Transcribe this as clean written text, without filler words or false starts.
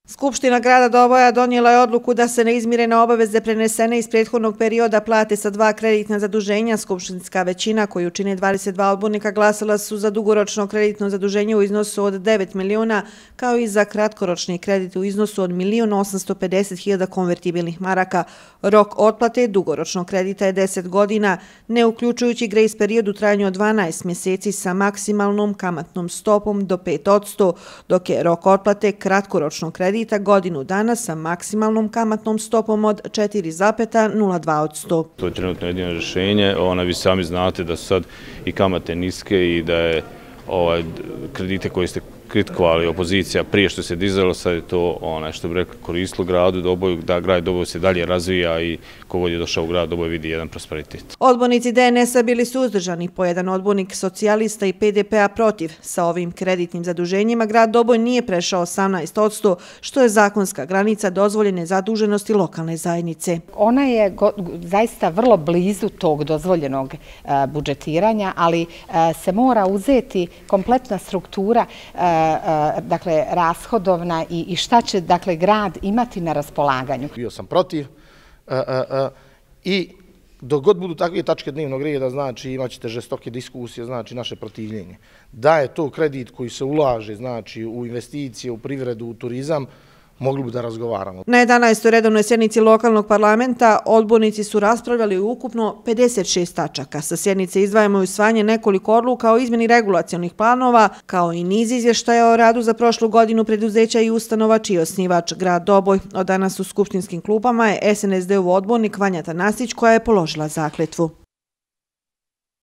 Skupština grada Doboja donijela je odluku da se neizmirene obaveze prenesene iz prethodnog perioda plate sa 2 kreditna zaduženja. Skupštinska većina, koju čine 22 odbornika, glasala su za dugoročno kreditno zaduženje u iznosu od 9 miliona, kao i za kratkoročni kredit u iznosu od 1.850.000 konvertibilnih maraka. Rok otplate dugoročnog kredita je 10 godina, ne uključujući grejs period u trajanju od 12 mjeseci sa maksimalnom kamatnom stopom do 5%, dok je rok otplate kratkoročnog kredita godinu dana sa maksimalnom kamatnom stopom od 4,02%. To je trenutno jedino rješenje. Vi sami znate da su sad i kamate niske i da je kredite koje ste kritikovali opozicija prije što se dizalo, sad je to što bi rekli koristilo gradu Doboju, da grad Doboj se dalje razvija i kogod je došao u grad Doboj vidi jedan prosperitet. Odbornici DNS-a bili suzdržani, po jedan odbornik socijalista i PDP-a protiv. Sa ovim kreditnim zaduženjima grad Doboj nije prešao 18%, što je zakonska granica dozvoljene zaduženosti lokalne zajednice. Ona je zaista vrlo blizu tog dozvoljenog budžetiranja, ali se mora uzeti kompletna struktura dakle, rashodovna i šta će dakle, grad imati na raspolaganju. Bio sam protiv i dok god budu takve tačke dnevnog reda, znači imat ćete žestoke diskusije, znači naše protivljenje. Da je to kredit koji se ulaže, znači u investicije, u privredu, u turizam, mogli bi da razgovaramo. Na 11. redovnoj sjednici lokalnog parlamenta odbornici su raspravljali ukupno 56 tačaka. Sa sjednice izdvajamo i usvajanje nekoliko odluka o izmjeni regulacionih planova, kao i niz izvještaja o radu za prošlu godinu preduzeća i ustanova čiji je osnivač grad Doboj. Od danas u skupštinskim klupama je SNSD-ov odbornik Vanja Tanasić, koja je položila zakletvu.